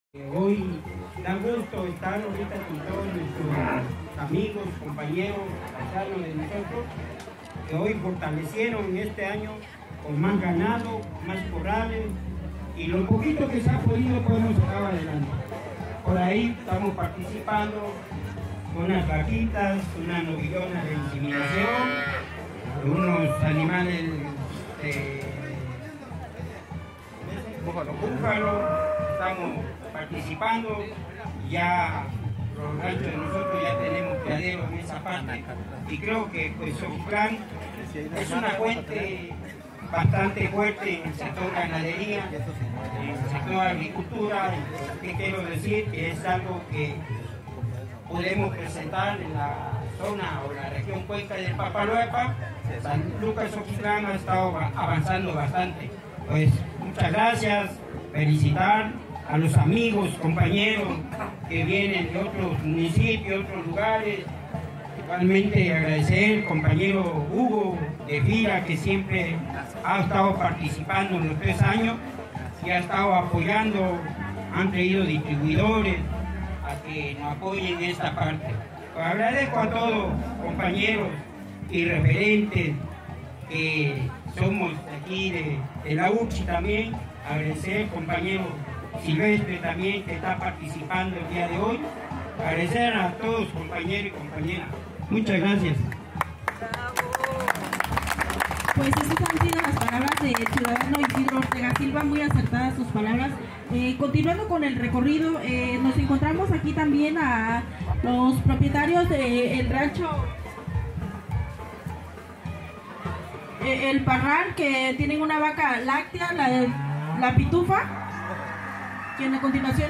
Hoy da gusto estar ahorita con todos nuestros amigos, compañeros, paisanos de nosotros, que hoy fortalecieron este año con más ganado, más corrales, y lo poquito que se ha podido podemos sacar adelante. Por ahí estamos participando con unas vaquitas, unas novillonas de inseminación, unos animales búfalos, estamos participando. Ya los ranchos de nosotros ya tenemos criaderos en esa parte, y creo que pues Xochitlán es una fuente bastante fuerte en el sector ganadería, en el sector agricultura. ¿Qué quiero decir? Que es algo que podemos presentar en la zona o la región cuenca del Papaloapan. San Lucas Xochitlán ha estado avanzando bastante. Pues muchas gracias, felicitar a los amigos, compañeros que vienen de otros municipios, otros lugares. Igualmente agradecer al compañero Hugo de Fira, que siempre ha estado participando en los 3 años y ha estado apoyando. Han traído distribuidores a que nos apoyen en esta parte. Pues agradezco a todos compañeros y referentes que somos aquí de la UCHI también. Agradecer al compañero Silvestre también, que está participando el día de hoy. Agradecer a todos compañeros y compañeras. Muchas gracias. Pues esas han sido las palabras del ciudadano Isidro Ortega Silva, muy acertadas sus palabras. Continuando con el recorrido, nos encontramos aquí también a los propietarios del rancho El Parral, que tienen una vaca láctea, la Pitufa, quien a continuación